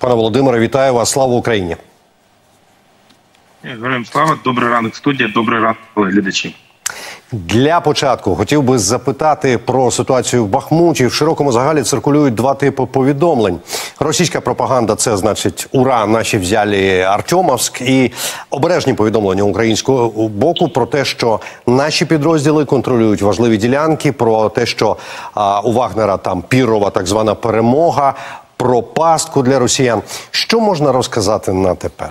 Пане Володимире, вітаю вас. Слава Україні. Героям слава. Добрий ранок, студія. Добрий ранок, глядачі. Для початку хотів би запитати про ситуацію в Бахмуті. В широкому загалі циркулюють два типи повідомлень. Російська пропаганда – це, значить, ура, наші взяли Артемовськ. І обережні повідомлення українського боку про те, що наші підрозділи контролюють важливі ділянки, про те, що у Вагнера там пірова так звана перемога, про пастку для росіян. Що можна розказати на тепер?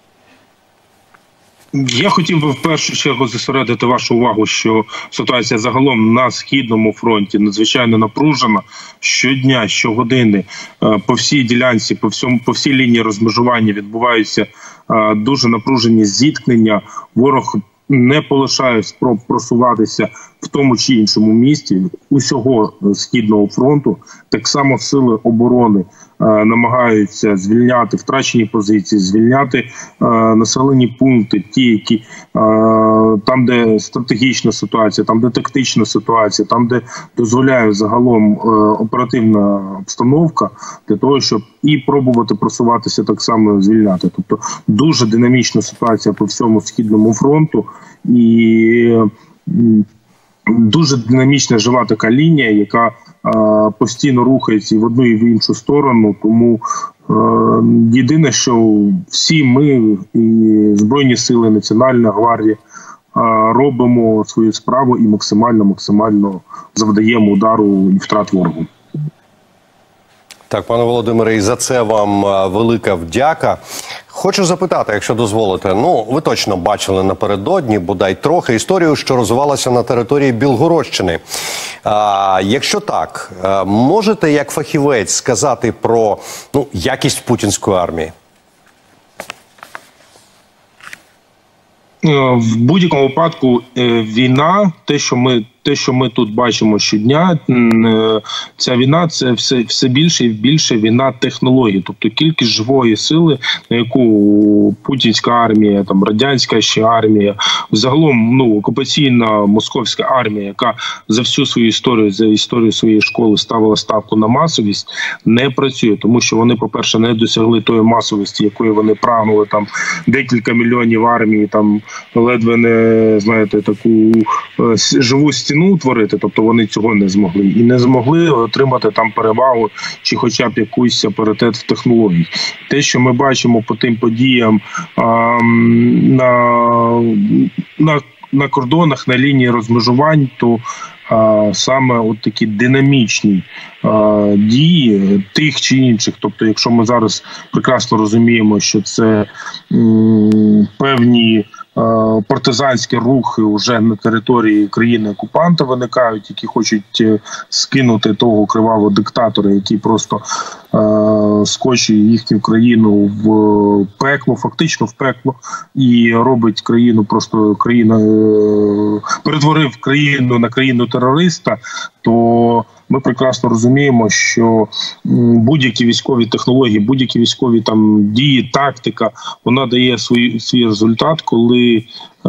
Я хотів би в першу чергу зосередити вашу увагу, що ситуація загалом на Східному фронті надзвичайно напружена. Щодня, щогодини по всій ділянці, по всій лінії розмежування відбуваються дуже напружені зіткнення. Ворог не полишає спроб просуватися в тому чи іншому місті усього Східного фронту. Так само сили оборони намагаються звільняти втрачені позиції, звільняти населені пункти, ті, які там, де стратегічна ситуація, там, де тактична ситуація, там, де дозволяє загалом оперативна обстановка, для того, щоб і пробувати просуватися, так само звільняти. Тобто дуже динамічна ситуація по всьому Східному фронту і дуже динамічна жива така лінія, яка постійно рухається і в одну, і в іншу сторону. Тому єдине, що всі ми, і Збройні сили, Національна гвардія, робимо свою справу і максимально завдаємо удару і втрат ворогу. Так, пане Володимире, і за це вам велика вдяка. Хочу запитати, якщо дозволите, ви точно бачили напередодні, бодай трохи, історію, що розвивалася на території Білгородщини. Якщо так, можете як фахівець сказати про якість путінської армії? В будь-якому випадку війна, те, що ми тут бачимо щодня, ця війна – це все більше і більше війна технологій. Тобто кількість живої сили, на яку путінська армія, там радянська ще армія, загалом окупаційна московська армія, яка за всю свою історію, за історію своєї школи ставила ставку на масовість, не працює. Тому що вони, по-перше, не досягли тої масовості, якої вони прагнули, там декілька мільйонів армії, там ледве не, знаєте, таку живу стіну утворити, тобто вони цього не змогли. І не змогли отримати там перевагу чи хоча б якийсь апаритет в технології. Те, що ми бачимо по тим подіям на кордонах, на лінії розмежувань, то саме от такі динамічні дії тих чи інших. Тобто, якщо ми зараз прекрасно розуміємо, що це певні партизанські рухи вже на території країни-окупанта виникають, які хочуть скинути того кривавого диктатора, який просто скочує їхню країну в пекло, фактично в пекло, і робить країну перетворив країну на країну-терориста, то ми прекрасно розуміємо, що будь-які військові технології, будь-які військові там дії, тактика, вона дає свій результат, коли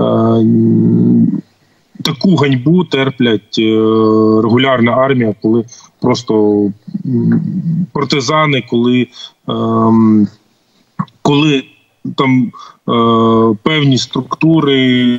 таку ганьбу терплять регулярна армія, коли просто партизани, коли там певні структури,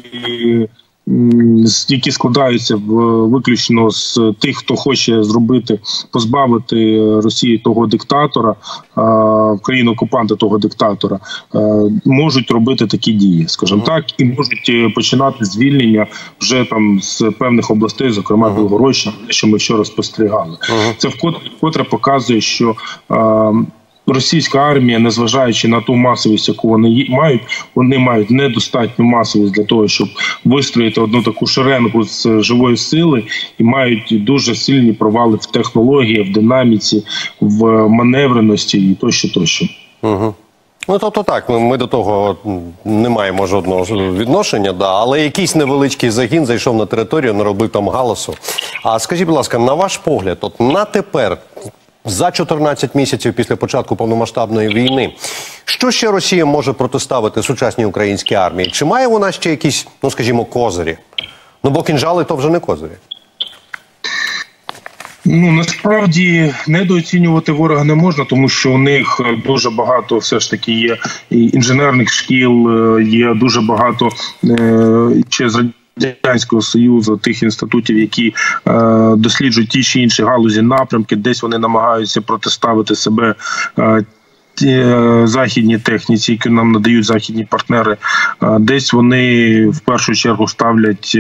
які складаються виключно з тих, хто хоче позбавити Росії того диктатора, в країну-окупанта того диктатора, можуть робити такі дії, скажімо так, і можуть починати звільнення вже там з певних областей, зокрема Білгородщина, що ми вчора спостерігали. Це вкотре показує, що російська армія, незважаючи на ту масовість, яку вони мають недостатню масовість для того, щоб вистроїти одну таку шеренгу з живої сили, і мають дуже сильні провали в технології, в динаміці, в маневреності і тощо. Тобто так, ми до того не маємо жодного відношення, але якийсь невеличкий загін зайшов на територію, наробив там галасу. А скажіть, будь ласка, на ваш погляд, на тепер, за 14 місяців після початку повномасштабної війни, що ще Росія може протиставити сучасній українській армії? Чи має вона ще якісь, скажімо, козирі? Бо кінжали – то вже не козирі. Ну, насправді недооцінювати ворога не можна, тому що у них дуже багато все ж таки є інженерних шкіл, є дуже багато ще з Радянського Союзу тих інститутів, які досліджують ті чи інші галузі, напрямки, десь вони намагаються протиставити себе західній техніці, які нам надають західні партнери, десь вони в першу чергу ставлять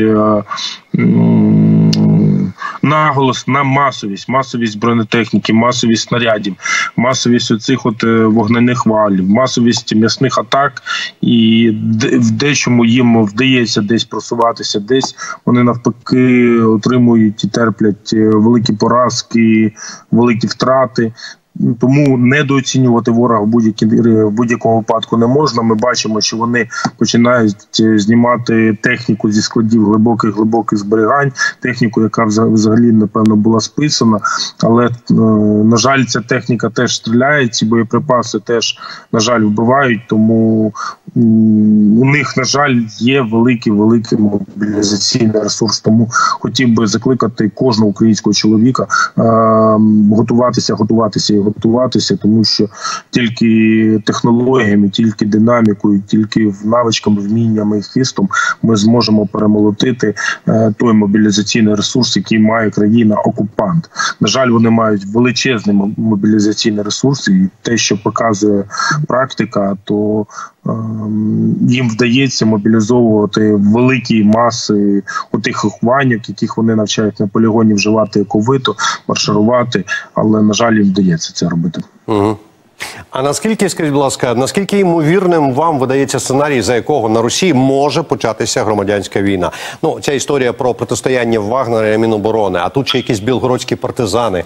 наголос на масовість бронетехніки, масовість снарядів, масовість оцих вогнених валів, масовість м'ясних атак, і в дечому їм вдається десь просуватися, десь вони навпаки отримують і терплять великі поразки, великі втрати. Тому недооцінювати ворога в будь-якому випадку не можна. Ми бачимо, що вони починають знімати техніку зі складів глибоких зберігань, техніку, яка взагалі, напевно, була списана. Але, на жаль, ця техніка теж стріляє, ці боєприпаси теж, на жаль, вбивають. Тому у них, на жаль, є великий мобілізаційний ресурс. Тому хотів би закликати кожного українського чоловіка готуватися, тому що тільки технологіями, тільки динамікою, тільки навичками, вміннями і хистом ми зможемо перемолотити той мобілізаційний ресурс, який має країна-окупант. На жаль, вони мають величезний мобілізаційний ресурс, і те, що показує практика, то їм вдається мобілізовувати великі маси отих ухваньок, яких вони навчають на полігоні вживати оковито, марширувати, але, на жаль, їм вдається це робити. Угу. А наскільки, скажіть, будь ласка, наскільки ймовірним вам видається сценарій, за якого на Росії може початися громадянська війна? Ну, ця історія про протистояння Вагнера і Міноборони, а тут ще якісь білгородські партизани.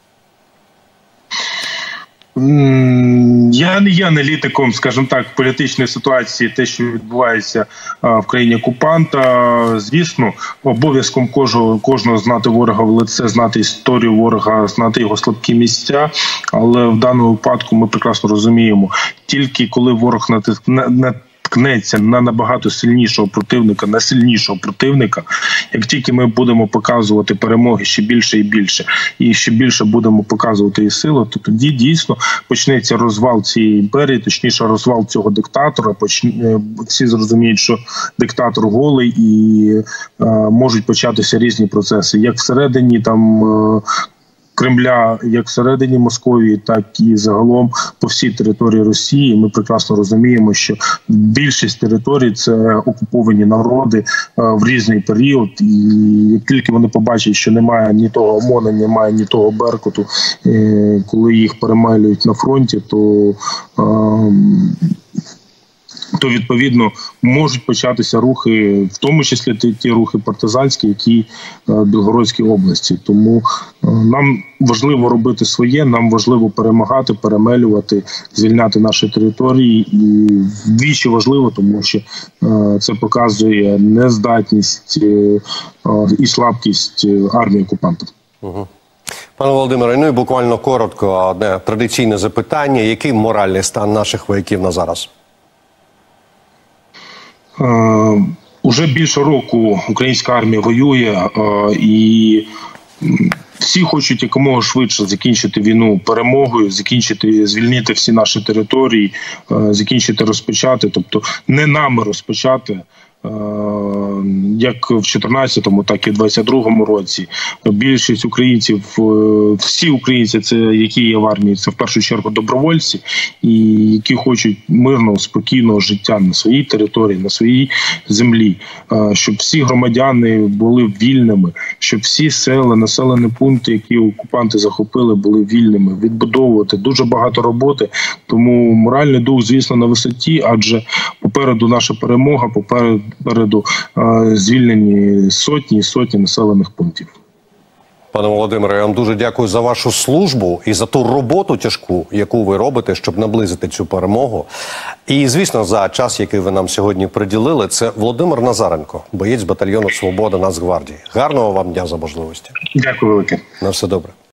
Я не є аналітиком, скажімо так, політичної ситуації, те, що відбувається в країні окупанта. Звісно, обов'язком кожного знати ворога в лице, знати історію ворога, знати його слабкі місця. Але в даному випадку ми прекрасно розуміємо, тільки коли ворог наткнеться на набагато сильнішого противника, як тільки ми будемо показувати перемоги ще більше і більше, і ще більше будемо показувати її силу, то тоді дійсно почнеться розвал цієї імперії, точніше розвал цього диктатора. Всі зрозуміють, що диктатор голий, і можуть початися різні процеси, як всередині Кремля, як всередині Московії, так і загалом по всій території Росії. Ми прекрасно розуміємо, що більшість територій – це окуповані народи в різний період. І як тільки вони побачать, що немає ні того ОМОНа, немає ні того Беркуту, коли їх перемелюють на фронті, то відповідно можуть початися рухи, в тому числі ті рухи партизанські, які в Білгородській області. Тому нам важливо робити своє, нам важливо перемагати, перемелювати, звільняти наші території. І вдвічі важливо, тому що це показує нездатність і слабкість армії окупанта. Угу. Пане Володимире, ну і буквально коротко, одне традиційне запитання. Який моральний стан наших вояків на зараз? Уже більше року українська армія воює, і всі хочуть якомога швидше закінчити війну перемогою, звільнити всі наші території, розпочати, тобто не нами розпочати, як в 14-му, так і в 22-му році. Більшість українців, всі українці, це які є в армії, це в першу чергу добровольці, і які хочуть мирного, спокійного життя на своїй території, на своїй землі, щоб всі громадяни були вільними, щоб всі села, населені пункти, які окупанти захопили, були вільними, відбудовувати. Дуже багато роботи, тому моральний дух, звісно, на висоті, адже попереду наша перемога, попереду звільнені сотні і сотні населених пунктів. Пане Володимире, я вам дуже дякую за вашу службу і за ту роботу тяжку, яку ви робите, щоб наблизити цю перемогу. І, звісно, за час, який ви нам сьогодні приділили, це Володимир Назаренко, боєць батальйону «Свобода» Нацгвардії. Гарного вам дня за можливості. Дякую велике. На все добре.